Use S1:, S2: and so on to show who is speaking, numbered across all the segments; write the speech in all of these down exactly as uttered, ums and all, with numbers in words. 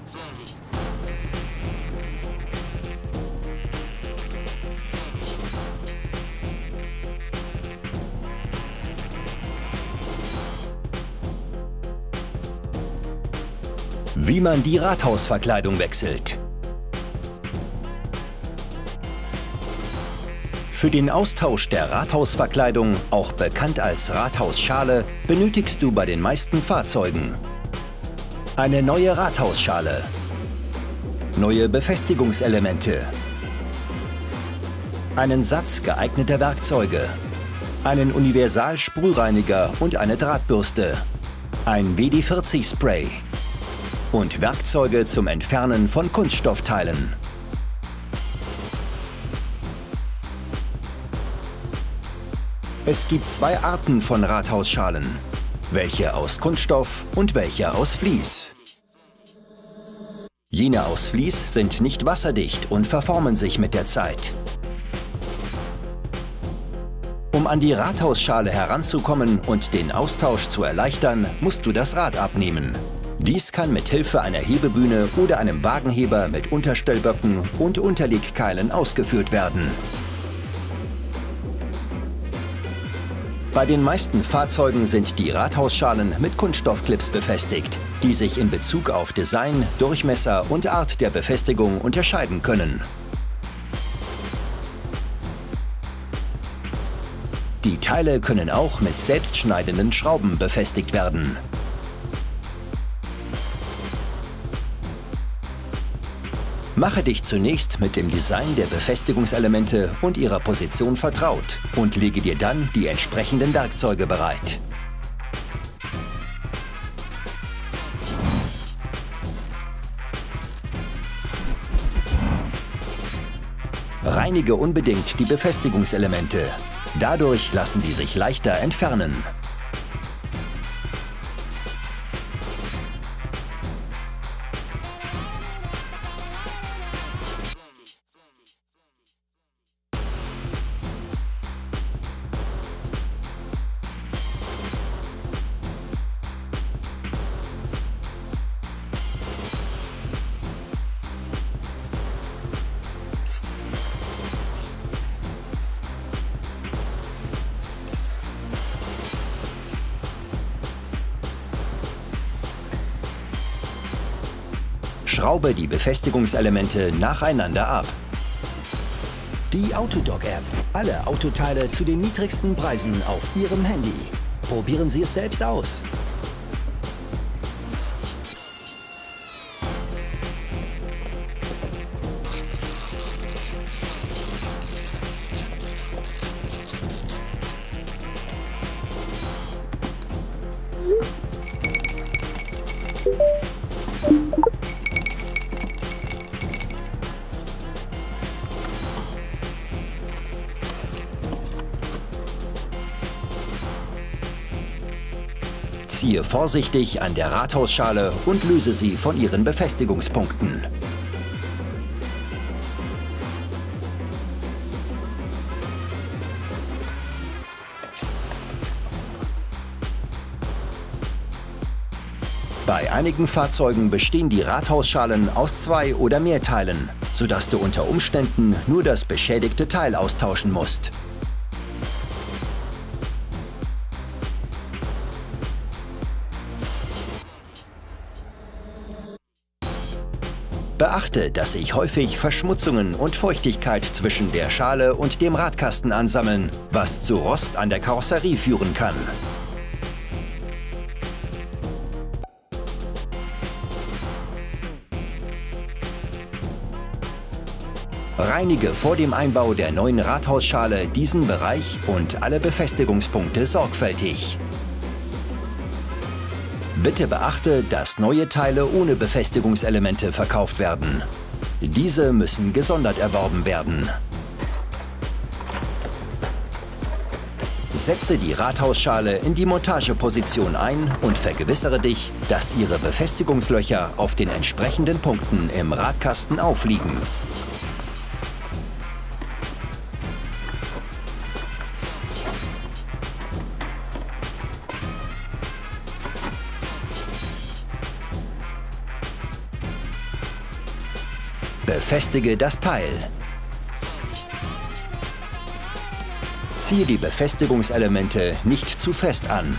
S1: Wie man die Rathausverkleidung wechselt. Für den Austausch der Rathausverkleidung, auch bekannt als Rathausschale, benötigst du bei den meisten Fahrzeugen eine neue Rathausschale, neue Befestigungselemente, einen Satz geeigneter Werkzeuge, einen Universal-Sprühreiniger und eine Drahtbürste, ein W D vierzig Spray und Werkzeuge zum Entfernen von Kunststoffteilen. Es gibt zwei Arten von Rathausschalen, welche aus Kunststoff und welche aus Vlies. Jene aus Vlies sind nicht wasserdicht und verformen sich mit der Zeit. Um an die Rathausschale heranzukommen und den Austausch zu erleichtern, musst du das Rad abnehmen. Dies kann mit Hilfe einer Hebebühne oder einem Wagenheber mit Unterstellböcken und Unterlegkeilen ausgeführt werden. Bei den meisten Fahrzeugen sind die Rathausschalen mit Kunststoffclips befestigt, die sich in Bezug auf Design, Durchmesser und Art der Befestigung unterscheiden können. Die Teile können auch mit selbstschneidenden Schrauben befestigt werden. Mache dich zunächst mit dem Design der Befestigungselemente und ihrer Position vertraut und lege dir dann die entsprechenden Werkzeuge bereit. Reinige unbedingt die Befestigungselemente. Dadurch lassen sie sich leichter entfernen. Schraube die Befestigungselemente nacheinander ab. Die Autodoc-App. Alle Autoteile zu den niedrigsten Preisen auf Ihrem Handy. Probieren Sie es selbst aus. Ziehe vorsichtig an der Rathausschale und löse sie von ihren Befestigungspunkten. Bei einigen Fahrzeugen bestehen die Rathausschalen aus zwei oder mehr Teilen, sodass du unter Umständen nur das beschädigte Teil austauschen musst. Beachte, dass sich häufig Verschmutzungen und Feuchtigkeit zwischen der Schale und dem Radkasten ansammeln, was zu Rost an der Karosserie führen kann. Reinige vor dem Einbau der neuen Rathausschale diesen Bereich und alle Befestigungspunkte sorgfältig. Bitte beachte, dass neue Teile ohne Befestigungselemente verkauft werden. Diese müssen gesondert erworben werden. Setze die Rathausschale in die Montageposition ein und vergewissere dich, dass ihre Befestigungslöcher auf den entsprechenden Punkten im Radkasten aufliegen. Befestige das Teil. Ziehe die Befestigungselemente nicht zu fest an.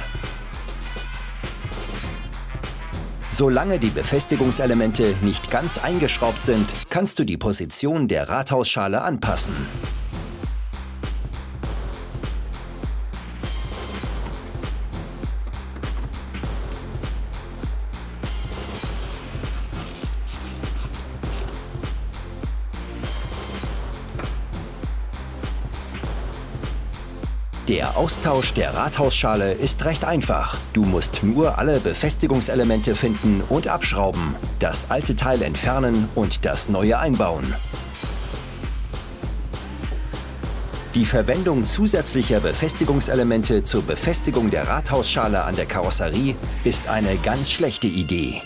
S1: Solange die Befestigungselemente nicht ganz eingeschraubt sind, kannst du die Position der Rathausschale anpassen. Der Austausch der Rathausschale ist recht einfach. Du musst nur alle Befestigungselemente finden und abschrauben, das alte Teil entfernen und das neue einbauen. Die Verwendung zusätzlicher Befestigungselemente zur Befestigung der Rathausschale an der Karosserie ist eine ganz schlechte Idee.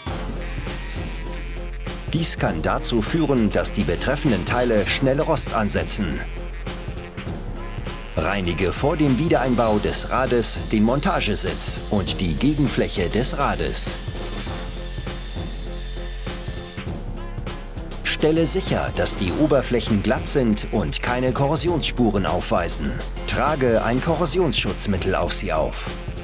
S1: Dies kann dazu führen, dass die betreffenden Teile schnell Rost ansetzen. Reinige vor dem Wiedereinbau des Rades den Montagesitz und die Gegenfläche des Rades. Stelle sicher, dass die Oberflächen glatt sind und keine Korrosionsspuren aufweisen. Trage ein Korrosionsschutzmittel auf sie auf.